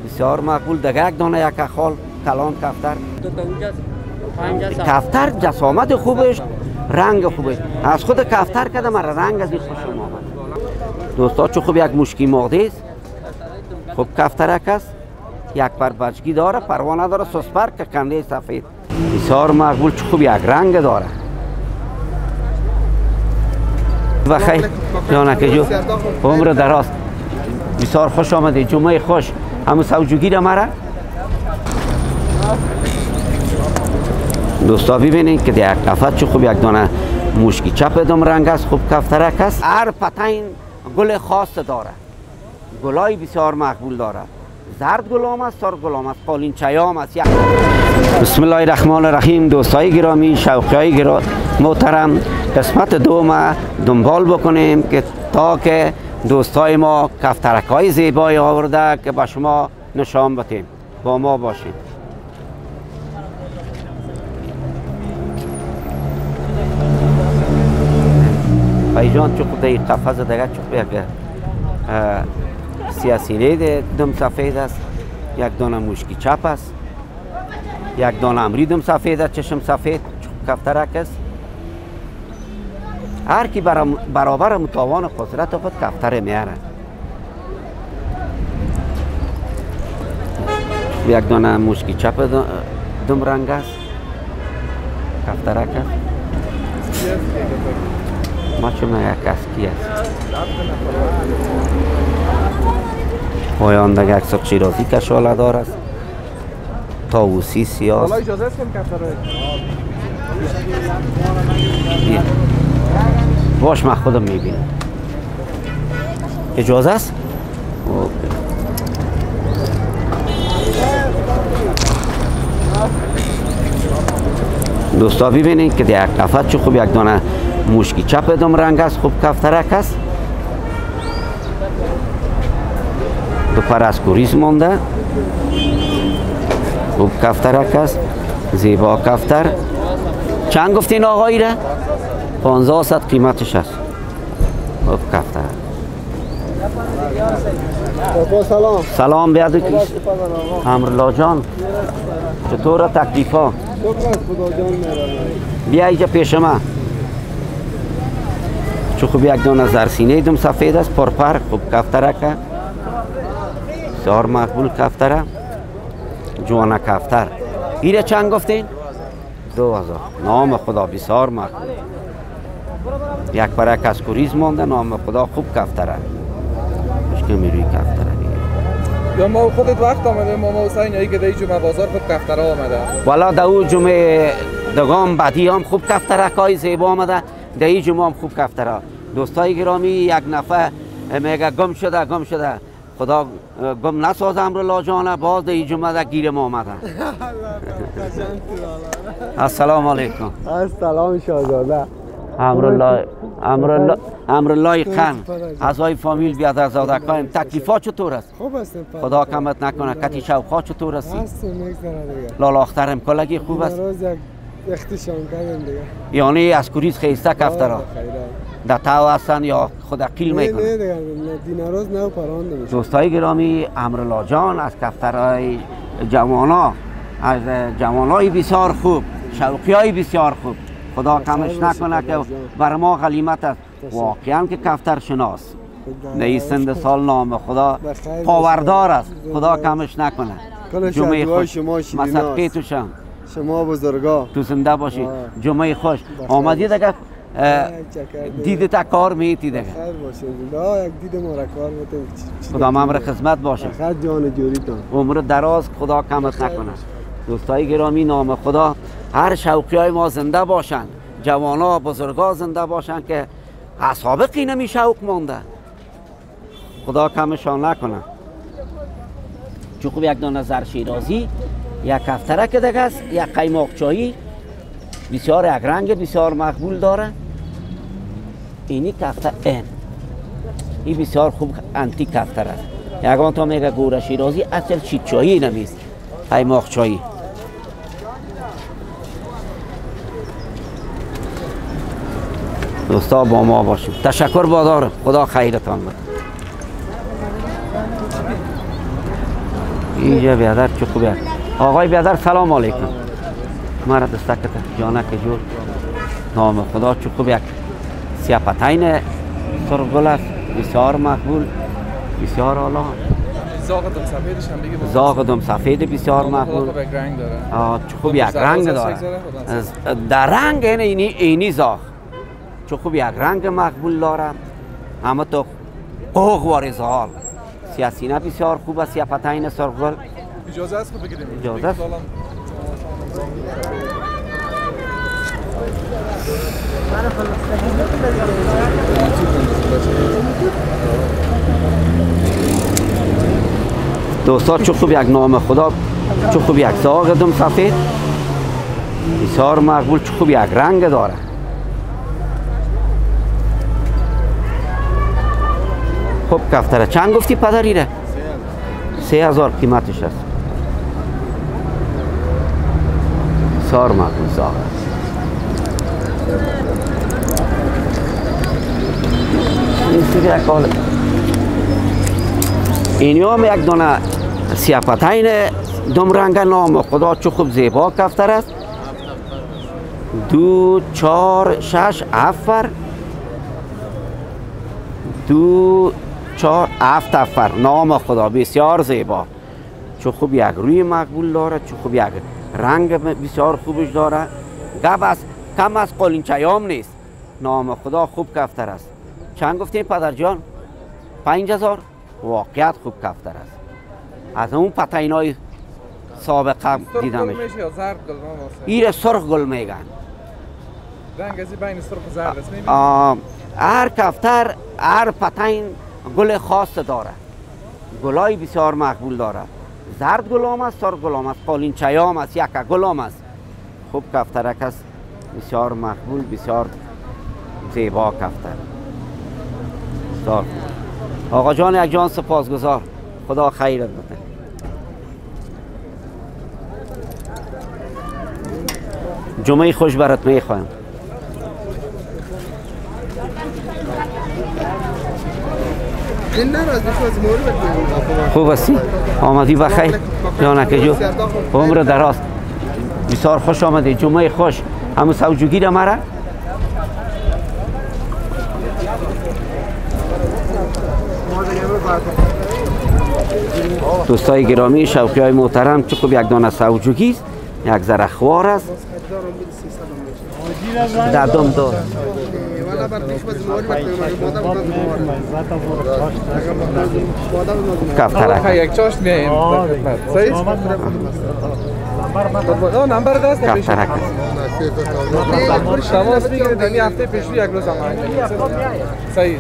بسیار مقبول. دیگه یک دانه یک خال کلان کفتر. کفتر جسامت خوبش، رنگ خوبش. از خود کفتر کده مرا رنگ از این خوشم آمد. دوستا چه خوب یک مشکی ماده است. خوب کفترک است. یک پر بچگی داره، پروانه داره، سوسپر که کنده سفید. بسیار مقبول. چه خوب یک رنگ داره. و خیلی جانک جو عمر دراز. بسیار خوش آمده. جمعه خوش. همون سوجوگیر مرا دوستا ببینید که در یک قفس چه خوب یک دانه مشکی چپ دم رنگ است. خوب کفترک است. هر پتین گل خاص داره. گلای بسیار مقبول داره. زرد گلام است، سرخ گلام است، قالین چیام است. بسم الله الرحمن الرحیم. دوستای گرامی، شوقیای محترم، قسمت دوم دنبال بکنیم که تا که دوستای ما کفترک های زیبایی آورده که به شما نشان بدیم. با ما باشید. بایجان چه خود این قفس دیگه چه خود یک سیاسینه دم سفید است. یک دانه مشکی چپ است. یک دانه امری دم سفید است. چشم سفید کفترک است. هر کی برابر متوان قدرت خود کفتر میاره. یک دانه مشکی چپ دم رنگ است. کفترک است. ما چون یک اسکی است. پایان دیگه یک سق شیرازی کشاله دار است. طاووسی سیاه است. اجازه است که کفتر باش من خودم میبینم. اجازه است؟ دوستا ببینید که در یک قفس چه خوب یک دانه مشکی چپ دم رنگ است. خوب کفترک است. دو پر از کوریز مانده. خوب کفترک است. زیبا کفتر. چند گفتین آقایی را؟ 1500 قیمتش است. خوب کفتر. سلام. سلام بیادو کیش. امرالله جان چطور تکلیفا؟ بیا اینجا پیش من. چه خوب یک دانه زرسینه دم سفید است. پرپر. خوب کفترک. بسیار مقبول کفتره. جوانه کفتر. ایره چند گفتین؟ 2000. نام خدا بسیار مقبول. یک پرک از کوریز مانده. نام خدا خوب کفتره. مشکل میروی کفتره دیگه. یا ما خودت وقت آمده ماما حسین هایی که در این جمعه بازار خوب کفتره آمده. والا در اون جمعه دگام بعدی هم خوب کفترک های زیبا آمده. در این جمعه هم خوب کفتره. دوستای گرامی یک نفر میگه گم شده. خدا گم نساز امرالله جان. باز در این جمعه در گیر ما آمدن. السلام علیکم. السلام شاهزاده. امرالله خان اعضای فامیل بیاد از زادکایم. تکلیفات چطور است؟ خوب هستم. خدا کمت نکنه. کتی شوقا چطور هستی؟ هستم میگذره دیگه. لالا اخترم کلگی خوب است؟ روز یک اختشام کردم دیگه. یعنی از کوریز خیسته کفترا در تاو هستن یا خود قیل میکنن؟ نه دیگه دیناروز نه پرانده میشه. دوستای گرامی، امرالله جان از کفترهای جوانا، از جوانای بسیار خوب، شوقی های بسیار خوب. خدا کمش نکنه که بر ما غلیمت است. واقعا که کفتر شناس نه سند سال نام خدا پاوردار است. خدا کمش نکنه. جمعه خوش. مسقی توشم. شما بزرگا تو زنده باشی. جمعه خوش. آمدی دیگه دیده تا کار میتی دیگه. خیر باشه. یک دید ما را کار میتیم. خدا ممر خدمت باشه. خیر جان جوریتون. عمر دراز. خدا کمت نکنه. دوستای گرامی، نام خدا هر شوقی های ما زنده باشن. جوانا بزرگا زنده باشن که سابقی نمی شوق مانده. خدا کمشان نکنه. چون خوب یک دانه زر شیرازی، یک کفترک دیگه است، یک قیماق چایی بسیار یک رنگ بسیار مقبول داره. اینی کفتر این بسیار خوب انتیک کفتر است. یکان تا میگه گوره شیرازی اصل چیت چایی نمیست، قیماق چایی. دوستا با ما باشید. تشکر بادار. خدا خیرتان بده. اینجا بیادر چه خوبه. آقای بیادر سلام علیکم. مرا دستکت جانک جور نام خدا چه خوب یک سیاپتین سرگل است، بسیار مقبول، بسیار عالی. زاغ دم سفیدش هم بگی. زاغ دم سفید بسیار مقبول. خوب یک رنگ داره. چه خوب یک رنگ داره. در رنگ اینی زاغ. چه خوب یک رنگ مقبول داره. همه تو قوق و رزال. سیاسینه بسیار خوب است، سیاپتین سرگل. اجازه است که بگیریم. اجازه است. دوستا چه خوب یک نام خدا، چه خوب یک زاغ دم سفید بسیار مقبول، چه خوب یک رنگ داره. خب کفتره چند گفتی پدری ره؟ 3000 قیمتش است. بسیار مقبول زاغ. اینی هم یک دانه سیاپتین دم رنگ نام خدا چه خوب زیبا کفتر است. 2 4 6 افر 2 4 7 افر نام خدا بسیار زیبا، چه خوب یک روی مقبول داره، چه خوب یک رنگ بسیار خوبش داره. گپ است کم از قالینچیام نیست. نام خدا خوب کفتر است. چند گفتیم پدر جان؟ 5000. واقعیت خوب کفتر است. از اون پتینای سابقه دیدمش. ایره سرخ گل میگن. رنگ ازی بین سرخ و زرد است. هر کفتر هر پتین گل خاص داره. گلای بسیار مقبول داره. زرد گلام است، سرخ گلام است، قالینچیام است، یک گلام است. خوب کفترک است، بسیار مقبول، بسیار زیبا کفتر. آقا جان یک جان سپاسگزار، خدا خیرت بده. جمعه خوش برات میخوایم. خوب هستی؟ آمدی بخیر جانک جو، عمر دراز، بسیار خوش آمدی. جمعه خوش. همون سوجوگی را مرا دوستای گرامی، شوقی های محترم، چه خوب یک دانه سوجوگی است، یک ذره خوار است، دم دار. کفترک یک چاشت میایم. صحیح؟ نمبر دست کفترک تماس بگیرید. این هفته پیشو یک روز هم صحیح.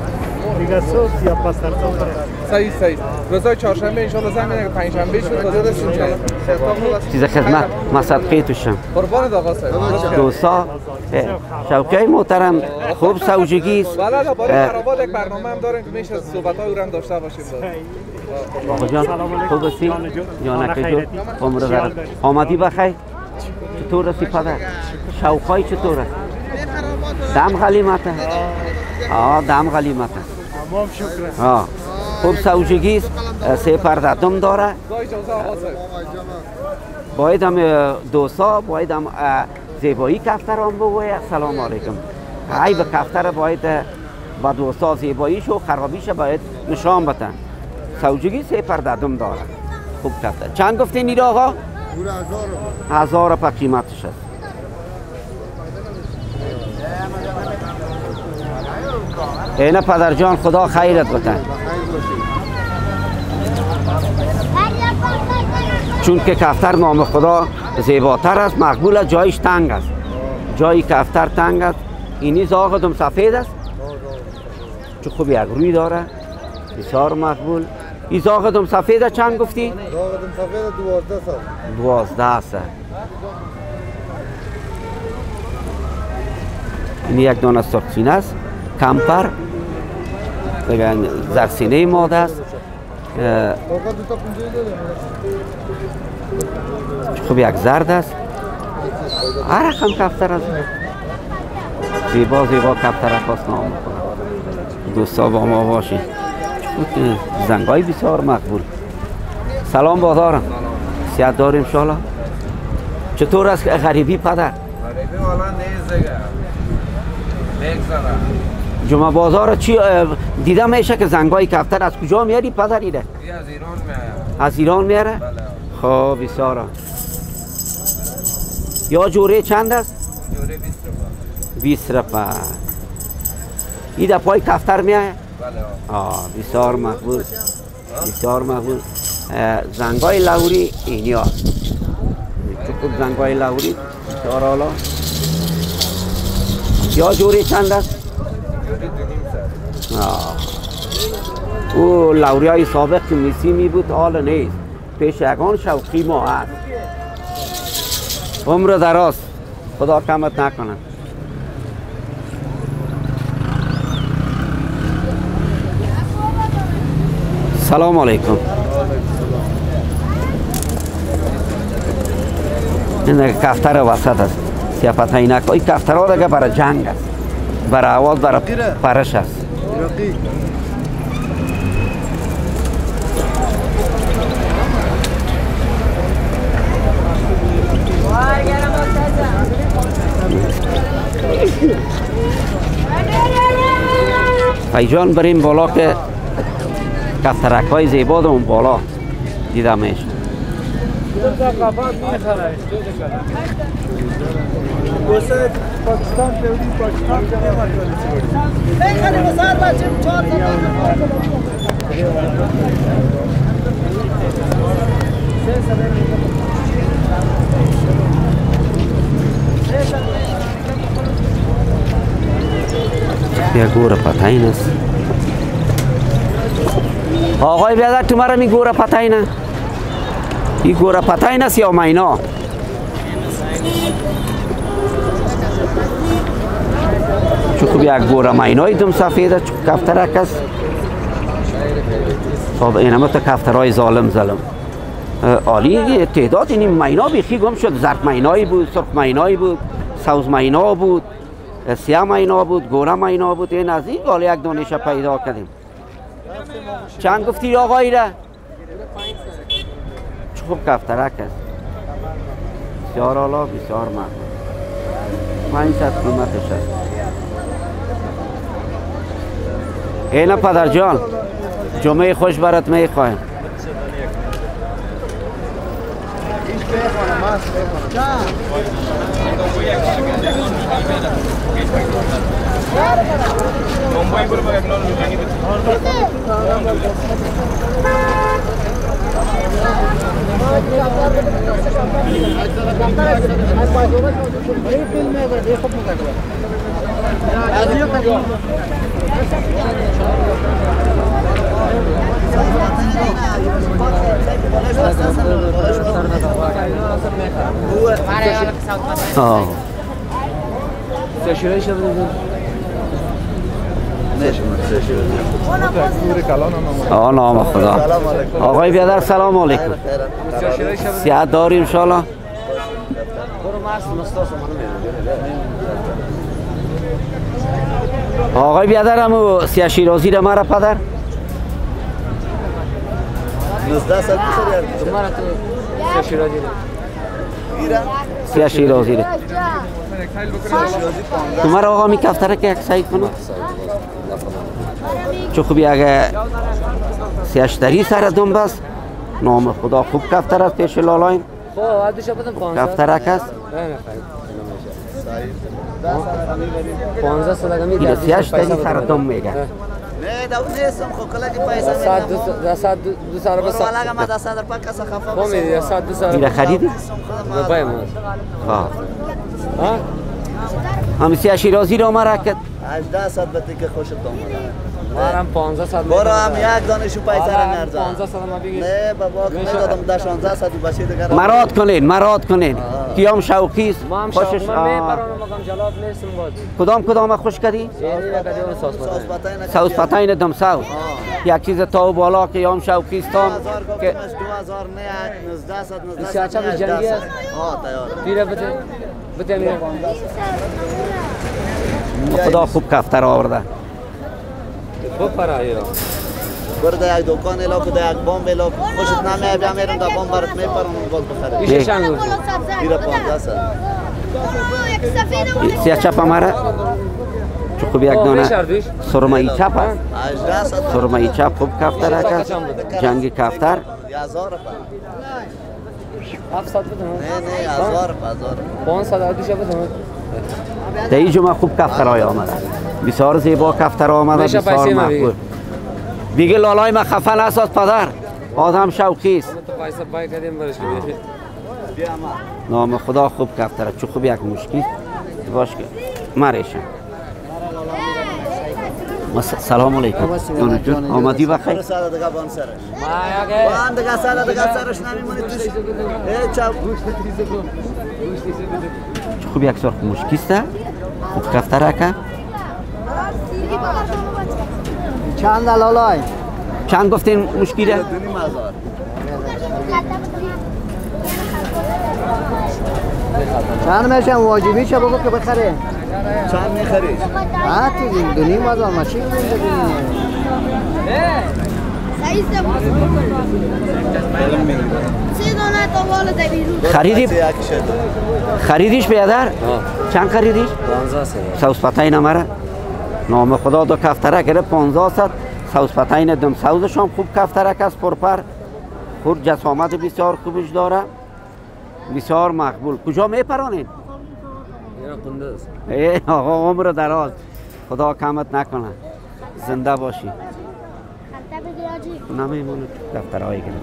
صحیح. روزای چهارشنبه ان شاء الله زنگ میزنم. پنجشنبه شد تا دستون جای چیز خدمت مصدقه توشم. قربان آقا صاحب. دوستا شوقی محترم، خوب سوجگی است. بله با خرابات یک برنامه هم داریم که میشه صحبت‌های او هم داشته باشیم. آقا جان خوب هستی؟ جانک جو، عمر دراز. آمدی بخیر. چطور هستی پدر؟ شوقای چطور است؟ دم غلیمته. دم غلیمته. تمام شکر. خوب سوجگی است، 3 پرده دم داره. باید هم دوستا باید هم زیبایی کفتر هم بگوید. سلام علیکم. ای به کفتر باید با دوستا زیباییش و خرابیش باید نشان بدن. سوجگی 3 پرده دم داره. خوب کفتر. چند گفتین نیره آقا؟ 1000 پا قیمتش است. اینه پدر جان خدا خیرت بده. چون که کفتر نام خدا زیباتر است، مقبول است، جایش تنگ است. جایی کفتر تنگ است. اینی زاغ دم سفید است، چه خوب یک روی داره، بسیار مقبول. این زاغ دم سفید چند گفتی؟ زاغ دم سفید 12 است. این یک دانه سرخسینه است، کمپر بگن زرسینه ماده است. خوب یک زرد است. هر رقم کفتر است. زیبا کفتر خواست نام دوستا با ما باشید. زنگای بسیار مقبول. سلام بازارم. صحت داریم انشالله. چطور است غریبی پدر؟ غریبی والا نیست دیگه. میگذره. جمعه بازار چی دیدم میشه که زنگای کفتر از کجا میاری پدر ایده؟ از ایران میاد. از ایران میاره؟ بله. خب بسیار. یا جوره چند است؟ جوره 20 روپا. 20 روپا. ایده پای کفتر میایه؟ بله. بسیار مقبول. بسیار مقبول. زنگای لوری اینی هست. چکب زنگای لوری بسیار حالا. یا جوره چند است؟ جوره 2.5 سر. او لوری های سابق که میسی می بود حال نیست. پیشگان شوقی ما هست. عمر دراز. خدا کمت نکنه. سلام علیکم. این دیگه کفتر وسط است. سیافت اینک. این کفتر ها دیگه برای جنگ است. برای آواز برای پرش است. فیجان بریم بالا که کفترک های زیبا اون بالا دیده میشه. یه گوره پتاین است. آقای بیادر تو مرا می گوره پتاین است؟ این گوره پتاین است یا مینا؟ چون خوب یک گوره مینای دم سفیده چون کفترک است. خب این همه تا کفترهای ظالم عالی تعداد این مینا بیخی گم شد. زرد مینایی بود، سرخ مینایی بود، سوز مینا بود، سیاه مینا بود، گوره مینا بود. این از این حالا یک دانش پیدا کردیم. چند گفتی آقایی را؟ چه خوب کفترک است. بسیار حالا بسیار مقبول. 500 قیمتش است. اینه پدر جان جمعه خوش برات میخوایم. نام خدا. آقای بیادر سلام علیکم. صحت داری انشالله؟ آقای بیادر همو سیاه شیرازی را مرا پدر؟ 19 سال پیش مرا تو سیاه شیرازی سیاه شیرازی را تو مرا آقا می کفتره که یک سعید کنم؟ چو خوبی اگه سیاشتری سر دم بست نام خدا خوب کفتر است پیش لالایم. کفترک است. 15 سال اگه این سیاشتری سر دم میگه. نه داو نیستم خو کلا که پیسه میدم. ساعت دو سال بس. والا اگه ما 10 سال پاک کسا خفا بس. میدی ساعت دو سال. این خریدی؟ باید ما. ها. هم سیاه شیرازی رو مرا کرد. 18 سال بده که خوشت اومد. مارم 15 سال. برو هم یک دانشو پیسه را نرزا. 15 سال ما بگیر. نه بابا میدادم 16 سال بچه دیگه. مراد کنین. کیام شوقی است. خوشش من میبرم جلاب نیستم باز. کدام خوش کردی؟ یعنی نکردیم ساوس پتاین دم ساو. یک چیز تا بالا که یام شوقی است که 2000 نه 19 سال 19 سال جنگی است. تیار. دیره بده خدا خوب کفتر آورده. خوب پرایی را. برده یک دکان الا که یک بام الا خوشت نمیاد بیا میرم در بام برات میپرم باز بخری. میشه چند گفت؟ میره 15 سال. سیاه چپ ماره چه خوب یک دانه سرمایی چپ است 18 سال. سرمایی چپ خوب کفتر است جنگی کفتر 1000 روپیه. 700 بدم. نه 1000 500 دیشه بدم. در این جمعه خوب کفترهای آمده بسیار زیبا کفتر آمده میشه بسیار پیسه مقبول دیگه لالای ما خفه نساز پدر آدم شوقی است تو پیسه بای کردیم برش کنی. نام خدا خوب کفتره چه خوب یک مشکی باش که مریشم سلام علیکم جون آمدی بخیر سال دیگه بان سرش. ما یه بان دیگه سال دیگه سرش نمیمونه توش. چاپ. چه خوب یک سرخ مشکی است خوب کفتره که چند لالای چند گفتین مشکی ده 2,500. چند میشن واجبی چه بگو که بخره چند میخری؟ ها تو 2,500 ماشین خریدیش بیادر چند خریدیش 15 سال. سوز پتاین مرا نام خدا دو کفتره گره 1500 سوز پتاین دم سوزشان خوب کفتره کس پرپر خور جسامت بسیار خوبش داره بسیار مقبول کجا میپرانین؟ اینا قندوز. ای آقا عمر دراز خدا کمت نکنه زنده باشی نمیمونه کفترهای گره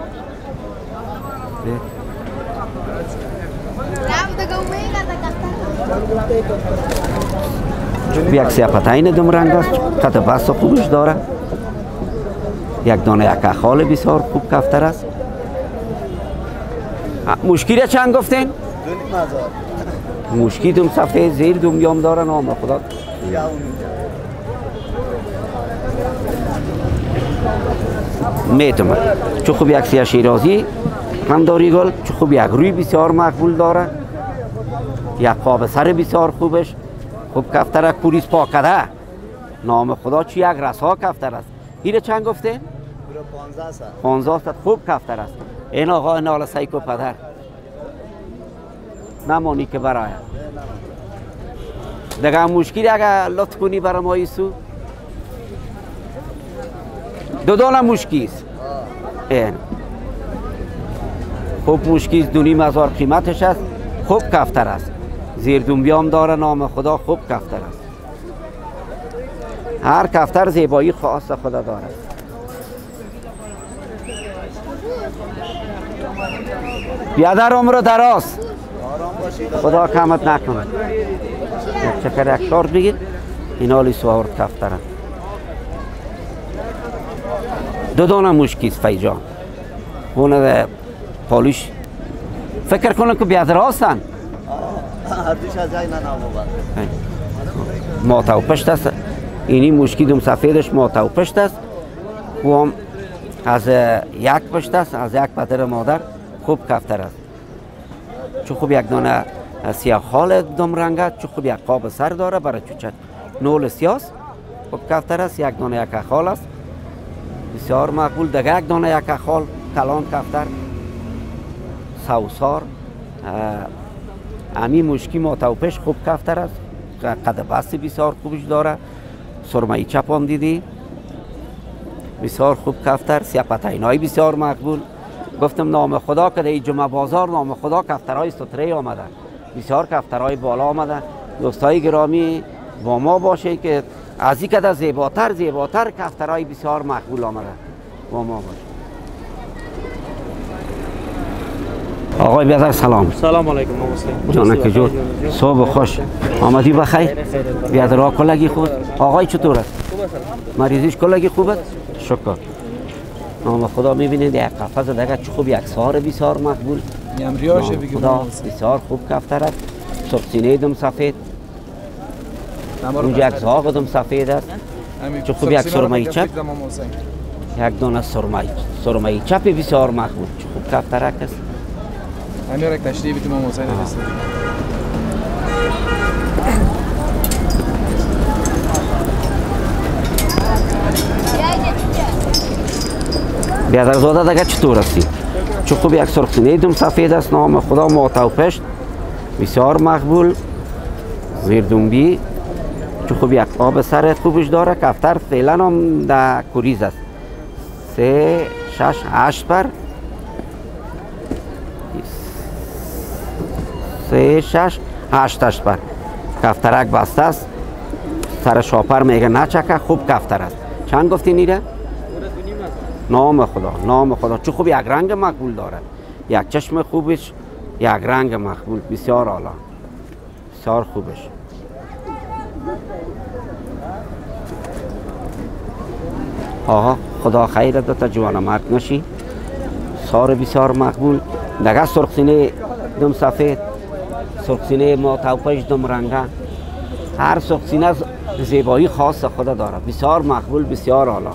یک سیاپتاین دم رنگ است قد بست خوبش داره یک دانه یک اخال بسیار خوب کفتر است مشکی چند گفتین؟ 2,500. مشکی دم سفید زیر دم یام داره نام خدا میتونه چه خوب یک سیاه شیرازی هم داری گل چه خوب یک روی بسیار مقبول داره یک قاب سر بسیار خوبش خوب کفتر کوریس پاکده نام خدا چی یک رسا کفتر است هیره چند گفته؟ 15 سال. 15 سال خوب کفتر است این آقا نال سایکو پدر نمانی که برای دیگه مشکلی اگه لطف کنی برای ما ایسو دو دانه مشکی است این خوب مشکی است 2,500 قیمتش است خوب کفتر است زیر دنبیام داره نام خدا خوب کفتر است هر کفتر زیبایی خاص خدا داره بیادر عمر دراز خدا کمت نکنه یک چکر یک شارد بگید این حالی سوارد کفتره دو دانه مشکی است فیجان اونه پالوش فکر کنم که بیادر هستن هردیش از جای ننامو ماتا و پشت است اینی مشکی دم سفیدش ماتا و پشت است و هم از یک پشت است از یک پدر مادر خوب کفتر است چه خوب یک دانه سیاه خال دم رنگه چه خوب یک قاب سر داره برای چوچک نول سیاست خوب کفتر است یک دانه یک خال است بسیار مقبول دیگه یک دانه یک خال کلان کفتر سوسار امی مشکی ماتوپش خوب کفتر است قد بستی بسیار خوبش داره سرمایی چپ هم دیدی بسیار خوب کفتر سیاپتاین های بسیار مقبول گفتم نام خدا که در جمعه بازار نام خدا کفترهای ستره آمده بسیار کفترهای بالا آمده دوستای گرامی با ما باشه که از این که زیباتر کفترهای بسیار مقبول آمده با ما باشه آقای بیادر سلام سلام علیکم مسلم جانک جور صبح خوش آمدی بخیر بیادر ها کلگی خوب آقای چطور است مریضیش کلگی خوب است شکر نام خدا میبینید یک قفص دیگه چه خوب یک سار بسیار مقبول یمریاشه بگم خدا بسیار خوب کفتر است سبسینه دم سفید اونجا یک زاغ دم سفید است چه خوب یک سرمایی چپ یک دانه سرمایی چپ بسیار مقبول چه خوب کفترک است همین یک تشریح بیتیم امام حسین رسید بیادرزاده دیگه چطور هستی؟ چه خوب یک سرخسینه دم سفید است، نام خدا ماتو پشت بسیار مقبول. زیردنبی چه خوب یک آب سر خوبش داره. کفتر فعلا هم در کوریز است. 3 6 8 پر 3 6 8 پر کفترک بسته است. سر شاپر میگه نچکه، خوب کفتر است. چند گفتی نیره؟ نام خدا، نام خدا. چه خوب یک رنگ مقبول داره، یک چشم خوبش، یک رنگ مقبول، بسیار عالی، بسیار خوبش. آها خدا خیر داده، جوان مرد نشی. سار بسیار مقبول. دیگه سرخسینه دم سفید، سرخسینه ماتوپش دم رنگه. هر سرخسینه زیبایی خاص خدا داره، بسیار مقبول، بسیار عالی.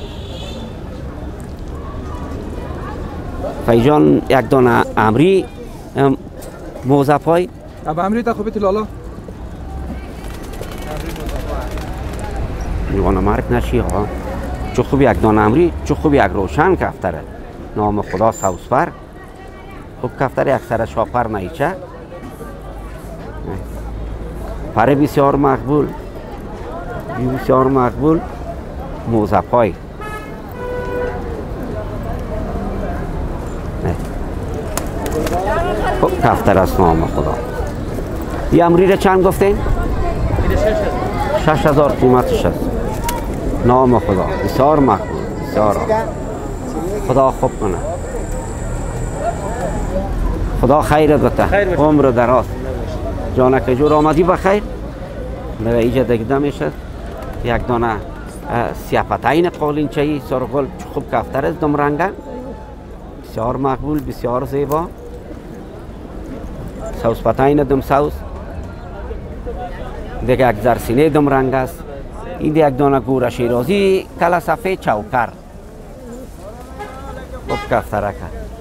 فیجان یک دانه امری موزه پای. اب امری تا خوبی لالا. جوان مرد نشی ها. چه خوب یک دانه امری، چه خوب یک روشن کفتره. نام خدا سوسفر. خوب کفتر یک سر شاپر نیچه. پر بسیار مقبول، بسیار مقبول. موزه پای. خوب کفتر است نام خدا. یه امری را چند گفتین؟ 6000 قیمتش است. نام خدا بسیار مقبول، بسیار عالی. خدا خوب کنه، خدا خیرت بده، عمر دراز. جانک جور آمدی بخیر. در اینجا دیگه میشه یک دانه سیاپتین قالینچه‌ای سرغل خوب کفتر است دم رنگه، بسیار مقبول، بسیار زیبا. سوس پتین دم سوس. دیگه یک زرسینه دم رنگ است. این یک دانه گوره شیرازی کلا سفید چوکر. خوب کفترک.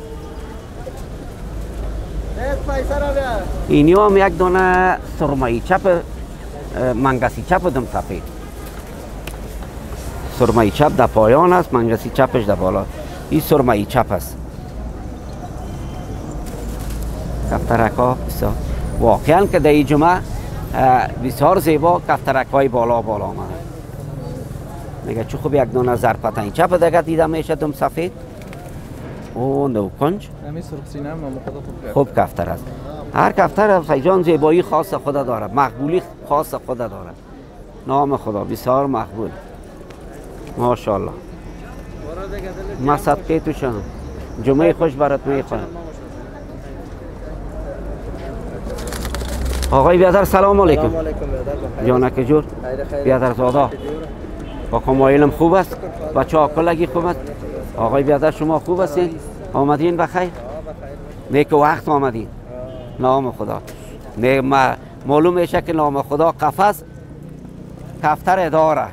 اینی هم یک دانه سرمایی چپ منگسی چپ دم سفید. سرمایی چپ در پایان است، منگسی چپش در بالا. این سرمایی چپ است. کفترک ها بسیار واقعا که در این جمعه بسیار زیبا کفترک های بالا آمده. میگه چه خوب یک دانه زرپتین چپ دیگه دیده میشه دم سفید. او نو کنج. همین سرخسینه هم نام خدا خوب کفتر است. هر کفتر فیجان زیبایی خاص خدا داره، مقبولی خاص خدا داره. نام خدا بسیار مقبول، ماشاءالله. ما صدقه تو شم. جمعه خوش برات میخوام. آقای بیادر سلام علیکم. جانک جور بیادر زاده با کمایلم خوب است، بچه ها کلگی خوب است. آقای بیادر شما خوب هستین؟ آمدین بخیر؟ نیک وقت آمدین. نام خدا. معلوم میشه که نام خدا قفس کفتر داره.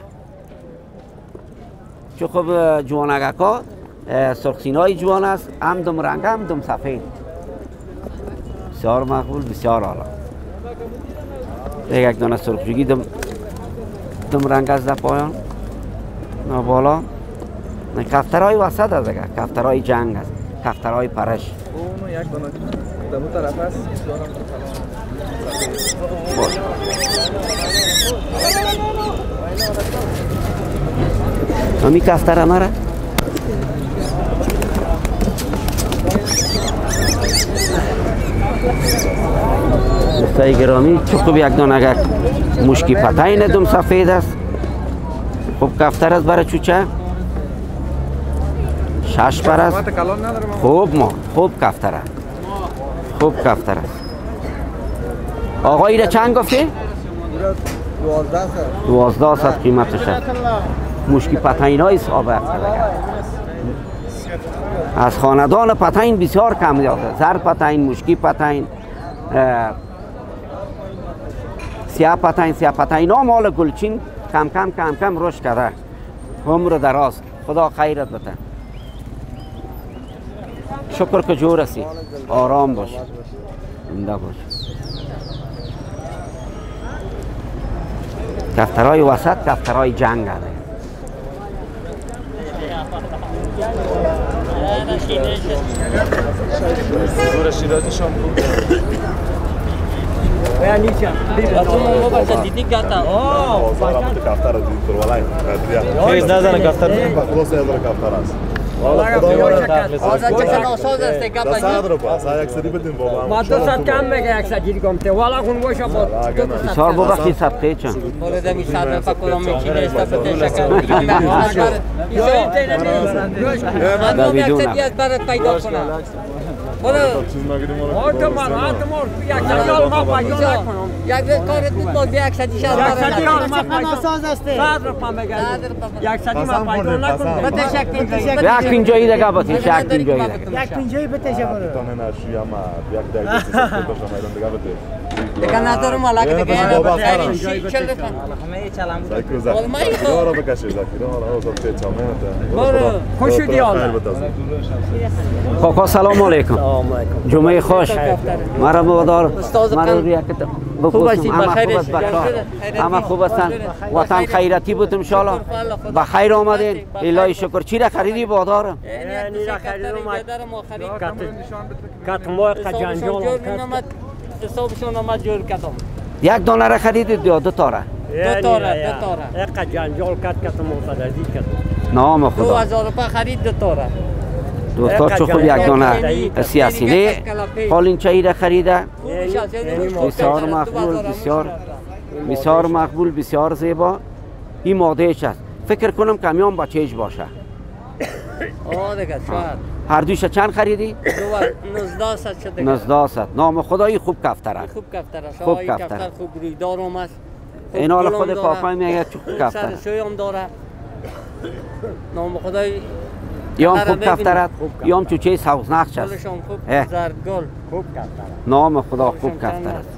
چه خوب جوانگکا سرخسینای جوان است، هم دم رنگ هم دم سفید. بسیار مقبول، بسیار عالی. یک دانه سرخجوگی دم رنگ از در پایان نه بالا. نه کفترهای وسط است دیگه، کفترهای جنگ است، کفترهای پرش. اونو یک دانه دمو طرف است. امی کفتر امره دوستای گرامی، چه خوب یک دانه مشکی پتین دم سفید است. خوب کفتر است برای چوچه. 6 پر است. خوب کفتر است. خوب کفتر است. آقایی را چند گفتی؟ 1200 قیمتش است. مشکی پتین های صحابه است. از خاندان پتین بسیار کم یافته. زر پتین، مشکی پتین، سیاه پتین ها مال گلچین کم رشد کرده. عمر دراز، خدا خیرت بده. شکر که جور هستی، آرام باش، زنده باش. کفترهای وسط کفترهای جنگ هست. زور شیرازی شامپو دیدی گاتا آه کفتر از این تروالای چیز نداره کفتر خلاص نداره کفتر است آزاد چه آساز است ده گاتا صد روپا سا یک سری بدین بابا ما 200 کم میگه 100 دیگه گمته والا خون باشه با بسیار ببخشید صدقه چند ولی دمی صد فکر کنم میچینه استفاده شکر من ویدیو یک از برات پیدا کنم برو چیز نگیریم یک کارت بود با 100 شهر یک پینجایی دیگه باتیش یک پینجایی دیگه یک پینجایی بتشه برو تانه نشوی اما یک دقیقه 300 تا شما دیگه بده دیگه ندارم مالک دیگه زاکرو زاکرو را بکشی زاکرو را اوزاد که چامه برو خوشی دیال کاکا سلام علیکم جمعه خوش مرا مبادار مرا روی بپرسیم همه خوب هستن وطن خیرتی بود انشالله بخیر آمدین الهی شکر چی را خریدی بادار کتمای قجنجال حسابشون آمد جور کردم یک دانه را خریدید یا دو تا را دو تاره یک قجنجال کت مفردی کت نام خدا 2000 روپه خرید دو تاره دوستا چه خوب یک دانه سیاسینه قالینچه‌ای را خریده بسیار مقبول بسیار مقبول بسیار زیبا این مادهش است فکر کنم کمیان بچهش باشه آه دیگه شاید هر دوش چند خریدی؟ 19 شده 19 نام خدایی خوب کفتره خوب کفتره خوب خوب کفتره. کفتر خوب رویدار هم است این حال خود کاکای میگه چه خوب کفتره سرشوی هم داره نام خدای یا هم خوب کفتره یا هم چوچه سوزنخش است گلش هم خوب اه. زردگل خوب کفتر نام خدا خوب کفتره است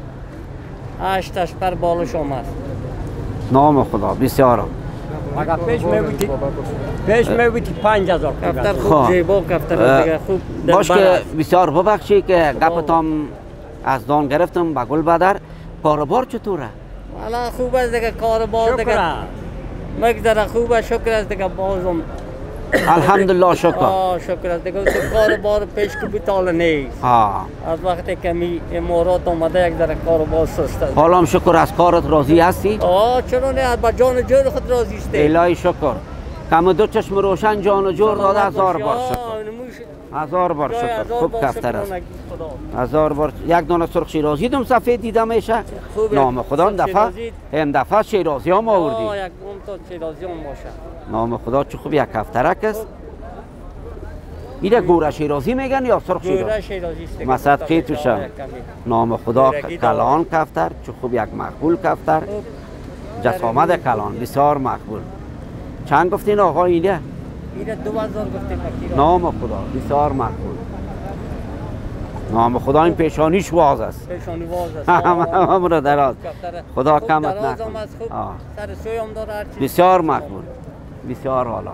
8 پر بالش هم است نام خدا بسیار اگر پیش میبودی 5000 کفتر کفتر خوب زیبا کفتر دیگه خوب باش دلبر که است. بسیار ببخشی که گپتام از دان گرفتم با گل بدر کاربار چطوره؟ والا خوب است دیگه کاربار دیگه شکر مگذره خوب است شکر است دیگه بازم الحمدلله شکر شکر است دیگه تو کاربار پیش که بتال نیست آه. از وقتی که می امارات آمده یک ذره کاربار سست است حالا هم شکر از کارت راضی هستی؟ چرا نه با جان جور خود راضی است الهی شکر کم دو چشم روشن جان و جور داده 1000 بار شکر 1000 بار شکر خوب کفتر است 1000 بار یک دانه سرخ شیرازی دم سفید دیده میشه خوبه. نام خدا این دفعه شیرازی هم آوردی یک اون تا شیرازی هم باشه نام خدا چه خوب یک کفترک است اینه گوره شیرازی میگن یا سرخ گوره شیرازی شیرازی است دیگه. مسد توشم نام خدا گورگی کلان کفتر چه خوب یک مقبول کفتر جسامت کلان بسیار مقبول چند گفتین آقا اینه اینه 2000 گفتیم فکر نام خدا بسیار مقبول نام خدا این پیشانیش واز است پیشانی واز است همه را دراز کفتر خدا خوب کمت دراز هم نکن است، خوب آه. سر سوی هم داره هر چیز بسیار مقبول بسیار حالا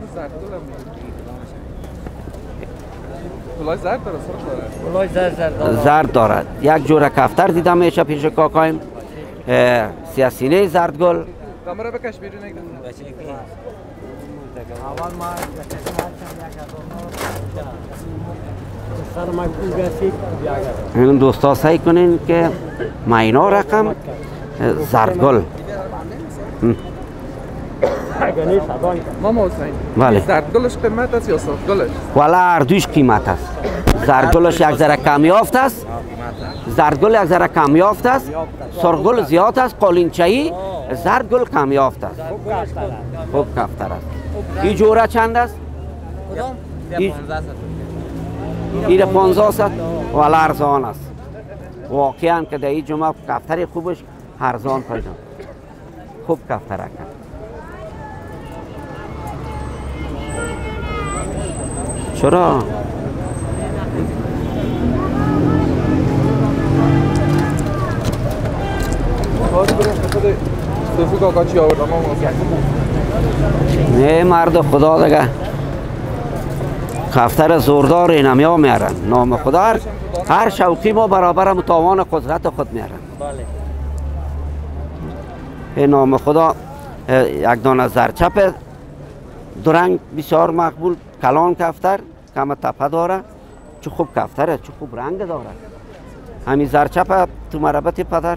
کلاه زرد داره سرخ داره کلاه زرد داره. زرد دارد یک جور کفتر دیدم میشه پیش کاکایم سیاسینه زردگل کامرا بکش بیرون یک سر مقبول رسید این دوستا سعی کنین که ماینا رقم زردگل ماما حسین بله. زردگلش قیمت است یا سرخگلش والا اردوش قیمت است زردگلش یک ذره کم یافت است زردگل یک ذره کم یافت است سرخگل زیاد است قالینچه‌ای زردگل کم یافت است خوب کفتر است این جوره چند است کدام؟ این 15 است والا ارزان است واقعا که در این جمعه کفتر خوبش ارزان پیدا خوب کفتر است چرا؟ خواهد بریم که خود صوفی کاکا چی آورد ماما حسین نه مرد خدا دیگه کفتر زوردار اینم یا میارن نام خدا هر شوقی ما برابر متوان قدرت خود میارن بله این نام خدا یک دانه زرچپ درنگ بسیار مقبول کلان کفتر کم تپه داره. چه خوب کفتره، چه خوب رنگ داره. همین زرچپ تو مربط پدر.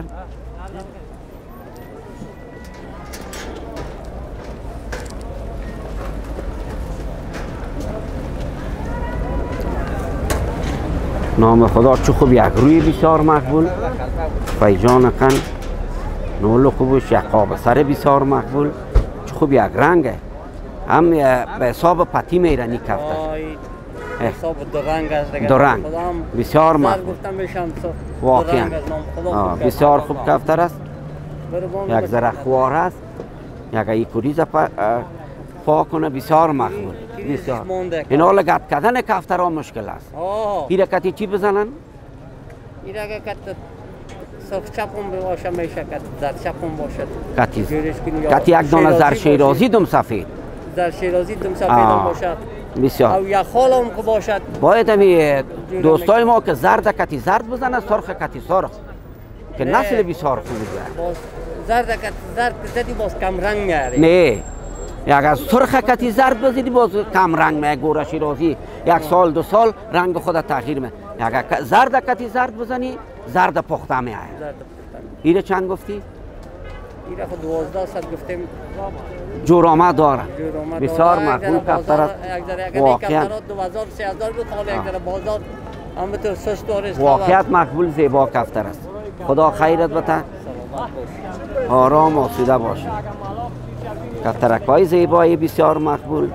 نام خدا چه خوب یک روی بسیار مقبول. فیجان کن نول خوبش یک قاب سر بسیار مقبول. چه خوب یک رنگه. هم به حساب پتی میره نی کفتر. حساب دو رنگ است دیگه. دو رنگ بسیار مقبول. مقبول. گفتم بشم واقعا بسیار خوب کفتر است. یک ذره خوار است. یک ایکوریز پاک کنه بسیار مقبول. بسیار. این حال گت کردن کفتر ها مشکل است. این کتی چی بزنن؟ این اگه کت سرخ چپم باشه میشه کت زرد چپم باشد. کتی یک دانه زر شیرازی دم سفید. زر شیرازی دم سفید هم باشد. بسیار. او یک خال هم که باشد. باید همی دوستای ما که زرد کتی زرد بزنه، سرخ کتی سرخ. که نسل بسیار خوبی داره. زرد کتی زرد بزدی باز کم رنگ میاره. نه. اگر سرخ کتی زرد بزنی باز کم رنگ میاره. گوره شیرازی یک سال دو سال رنگ خود تغییر میاره. اگر زرد کتی زرد بزنی زرد پخته میاره. اینو چند گفتی؟ اینو خود 12 سال گفتیم. جورامه داره. بسیار مقبول کفتر است. واقعا 2000 3000 بود حالا یک در بازار همونطور سست داره. واقعیت مقبول زیبا کفتر است. خدا خیرت بده. آرام آسوده باشه. کفترکای زیبایی بسیار مقبول.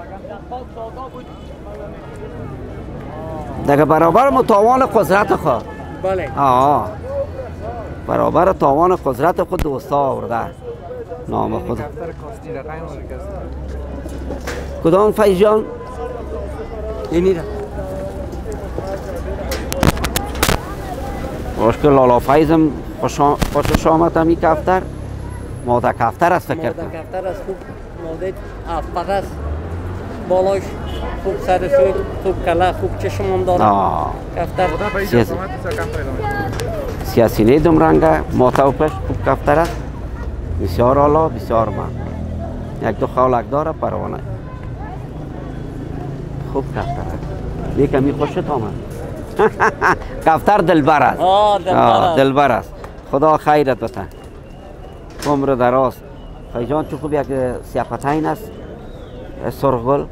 دیگه برابر متوان قدرت خود. بله. برابر توان قدرت خود دوستا آورده. نام خدا. کدام فیض جان؟ اینی را. که لالا فیضم خوشش آمد همی کفتر. ماده کفتر است فکر کنم. ماده کفتر است خوب ماده افپر است. بالاش خوب سر سوی خوب کله خوب چشم هم داره. کفتر سیاسینه دم رنگه ماته و پشت خوب کفتر است. بسیار عالی بسیار من. یک دو خالک داره پروانه. خوب کفتر است. یکمی خوشت آمد. کفتر دلبر است. دلبر است. خدا خیرت بده. عمر دراز. فیجان چه خوب یک سیاپتین است. سرخگل.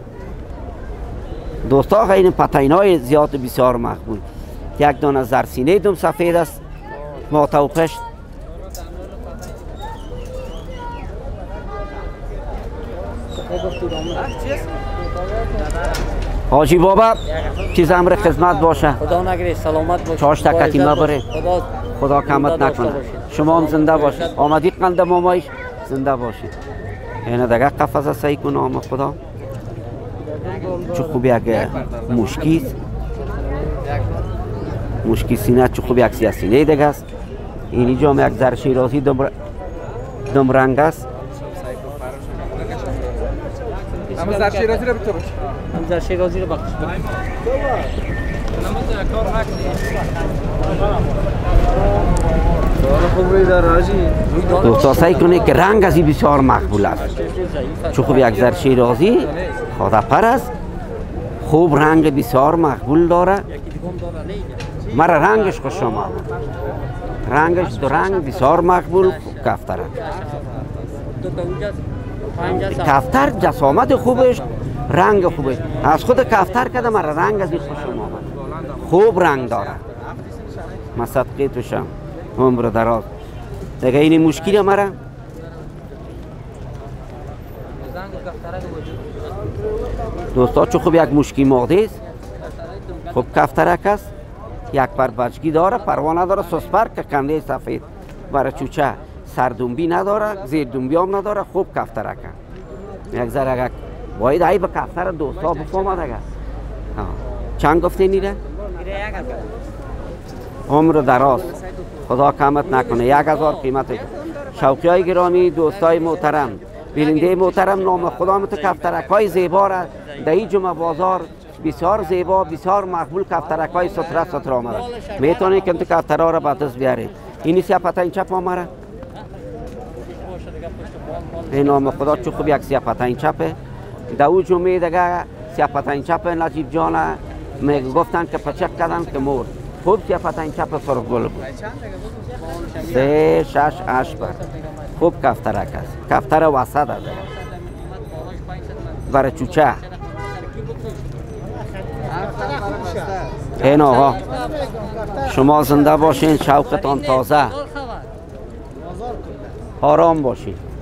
دوستا این پتین های زیاد بسیار مقبول. یک دانه زرسینه دم سفید است. ماته و پشت. حاجی بابا چیز امر خدمت باشه. خدا نگیره سلامت باشه. چاش تکتی مبره. خدا کمت نکنه. شما هم زنده باشید. آمدید قند مامایش زنده باشید. اینه دیگه قفصه سعی کنه آمد خدا. چه خوب یک مشکی است. مشکی سینه چه خوب یک سیاسینه دیگه است. اینی جام یک زر شیرازی دم رنگ است. اما زر شیرازی رو بتو باش. هم زر شیرازی رو بخش. دوستا سعی کنه که رنگ ازی بسیار مقبول است. چون خوب یک زر شیرازی خدا پر است. خوب رنگ بسیار مقبول داره. مرا رنگش خوش آمد. رنگش دو رنگ بسیار مقبول کفتر است. کفتر جسامت خوبش رنگ خوبش از خود کفتر کده مرا رنگ ازی خوش آمد. خوب رنگ داره. من صدقه توشم. عمر دراز. دیگه این مشکل مرا دوستا چون خوب یک مشکی ماده است. خوب کفترک است. یک پر بچگی داره. پروانه داره. سوسپر که کنده سفید. برای چوچه سردنبی نداره. زیر دنبی هم نداره. خوب کفترک است. یک ذره باید ای به کفتر دوستا بفهمد اگر. چند گفته نیره؟ عمر دراز. خدا کمت نکنه. 1000 قیمتش. شوقی های گرامی دوستای محترم بیننده محترم نام خدا مت کفترک های زیبا را در این جمعه بازار بسیار زیبا بسیار مقبول کفترک های ستره آمده. میتونید که کفترها را به دست بیارید. اینی سیاپتین چپ آمده. این نام خدا چون خوب یک سیاپتین چپه. در او جمعه دیگه سیاپتین چپ نجیب جانه میگه گفتن که پچک کردن که مرد. خوب سیاپتین چپ سرخ گل بود. 3 6 8 بر خوب کفترک است. کفتر وسط است برای چوچه. این آقا شما زنده باشین، شوقتان تازه، آرام باشید.